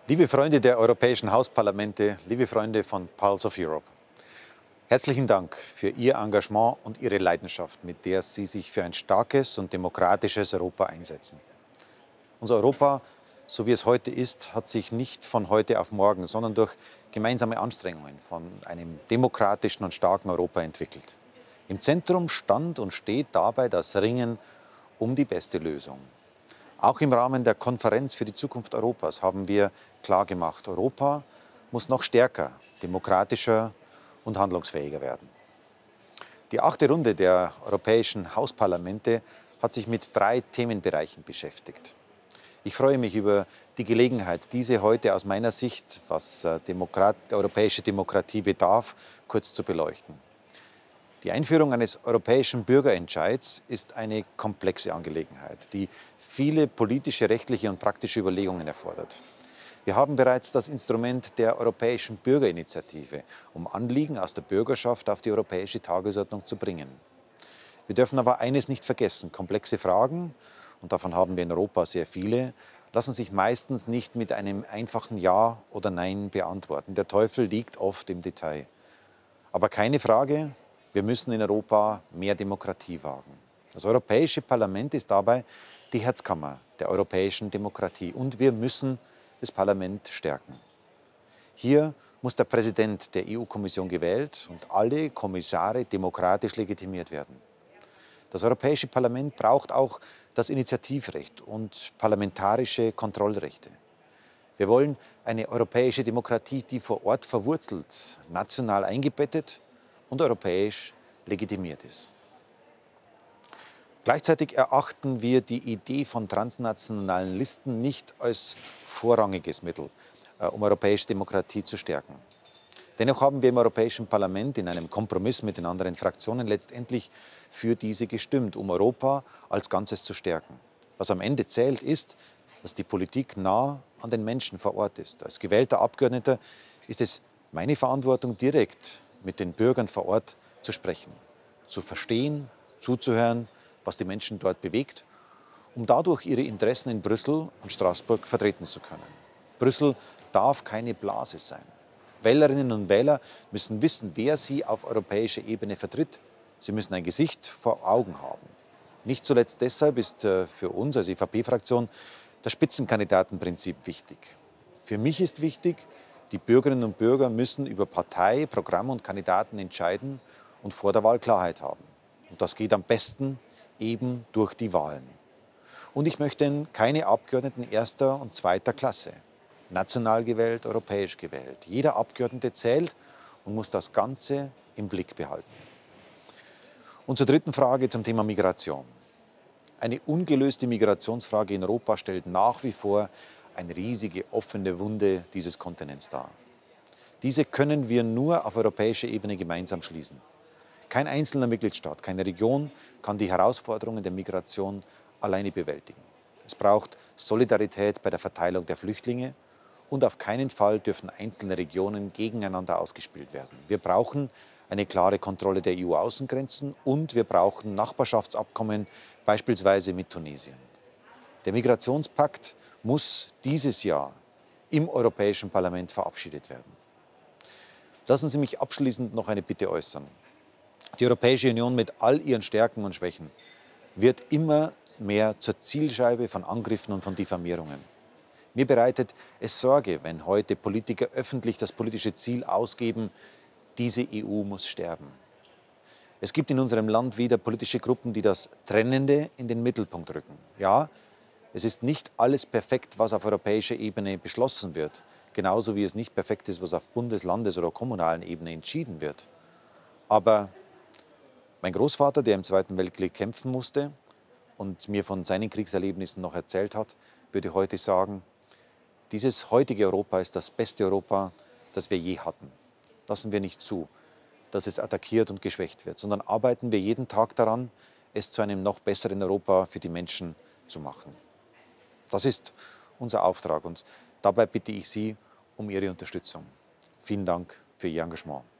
Liebe Freunde der europäischen Hausparlamente, liebe Freunde von Pulse of Europe, herzlichen Dank für Ihr Engagement und Ihre Leidenschaft, mit der Sie sich für ein starkes und demokratisches Europa einsetzen. Unser Europa, so wie es heute ist, hat sich nicht von heute auf morgen, sondern durch gemeinsame Anstrengungen von einem demokratischen und starken Europa entwickelt. Im Zentrum stand und steht dabei das Ringen um die beste Lösung. Auch im Rahmen der Konferenz für die Zukunft Europas haben wir klargemacht, Europa muss noch stärker, demokratischer und handlungsfähiger werden. Die 8. Runde der europäischen Hausparlamente hat sich mit 3 Themenbereichen beschäftigt. Ich freue mich über die Gelegenheit, diese heute aus meiner Sicht, was europäische Demokratie bedarf, kurz zu beleuchten. Die Einführung eines europäischen Bürgerentscheids ist eine komplexe Angelegenheit, die viele politische, rechtliche und praktische Überlegungen erfordert. Wir haben bereits das Instrument der Europäischen Bürgerinitiative, um Anliegen aus der Bürgerschaft auf die europäische Tagesordnung zu bringen. Wir dürfen aber eines nicht vergessen: Komplexe Fragen, und davon haben wir in Europa sehr viele, lassen sich meistens nicht mit einem einfachen Ja oder Nein beantworten. Der Teufel liegt oft im Detail. Aber keine Frage: Wir müssen in Europa mehr Demokratie wagen. Das Europäische Parlament ist dabei die Herzkammer der europäischen Demokratie, und wir müssen das Parlament stärken. Hier muss der Präsident der EU-Kommission gewählt und alle Kommissare demokratisch legitimiert werden. Das Europäische Parlament braucht auch das Initiativrecht und parlamentarische Kontrollrechte. Wir wollen eine europäische Demokratie, die vor Ort verwurzelt, national eingebettet und europäisch legitimiert ist. Gleichzeitig erachten wir die Idee von transnationalen Listen nicht als vorrangiges Mittel, um europäische Demokratie zu stärken. Dennoch haben wir im Europäischen Parlament in einem Kompromiss mit den anderen Fraktionen letztendlich für diese gestimmt, um Europa als Ganzes zu stärken. Was am Ende zählt, ist, dass die Politik nah an den Menschen vor Ort ist. Als gewählter Abgeordneter ist es meine Verantwortung, direkt mit den Bürgern vor Ort zu sprechen, zu verstehen, zuzuhören, was die Menschen dort bewegt, um dadurch ihre Interessen in Brüssel und Straßburg vertreten zu können. Brüssel darf keine Blase sein. Wählerinnen und Wähler müssen wissen, wer sie auf europäischer Ebene vertritt. Sie müssen ein Gesicht vor Augen haben. Nicht zuletzt deshalb ist für uns als EVP-Fraktion das Spitzenkandidatenprinzip wichtig. Für mich ist wichtig, die Bürgerinnen und Bürger müssen über Partei, Programm und Kandidaten entscheiden und vor der Wahl Klarheit haben. Und das geht am besten eben durch die Wahlen. Und ich möchte keine Abgeordneten 1. und 2. Klasse. National gewählt, europäisch gewählt. Jeder Abgeordnete zählt und muss das Ganze im Blick behalten. Und zur 3. Frage, zum Thema Migration. Eine ungelöste Migrationsfrage in Europa stellt nach wie vor eine riesige offene Wunde dieses Kontinents dar. Diese können wir nur auf europäischer Ebene gemeinsam schließen. Kein einzelner Mitgliedstaat, keine Region kann die Herausforderungen der Migration alleine bewältigen. Es braucht Solidarität bei der Verteilung der Flüchtlinge, und auf keinen Fall dürfen einzelne Regionen gegeneinander ausgespielt werden. Wir brauchen eine klare Kontrolle der EU-Außengrenzen, und wir brauchen Nachbarschaftsabkommen, beispielsweise mit Tunesien. Der Migrationspakt muss dieses Jahr im Europäischen Parlament verabschiedet werden. Lassen Sie mich abschließend noch eine Bitte äußern. Die Europäische Union mit all ihren Stärken und Schwächen wird immer mehr zur Zielscheibe von Angriffen und von Diffamierungen. Mir bereitet es Sorge, wenn heute Politiker öffentlich das politische Ziel ausgeben, diese EU muss sterben. Es gibt in unserem Land wieder politische Gruppen, die das Trennende in den Mittelpunkt rücken. Ja, es ist nicht alles perfekt, was auf europäischer Ebene beschlossen wird, genauso wie es nicht perfekt ist, was auf Bundes-, Landes- oder kommunalen Ebene entschieden wird. Aber mein Großvater, der im Zweiten Weltkrieg kämpfen musste und mir von seinen Kriegserlebnissen noch erzählt hat, würde heute sagen: Dieses heutige Europa ist das beste Europa, das wir je hatten. Lassen wir nicht zu, dass es attackiert und geschwächt wird, sondern arbeiten wir jeden Tag daran, es zu einem noch besseren Europa für die Menschen zu machen. Das ist unser Auftrag, und dabei bitte ich Sie um Ihre Unterstützung. Vielen Dank für Ihr Engagement.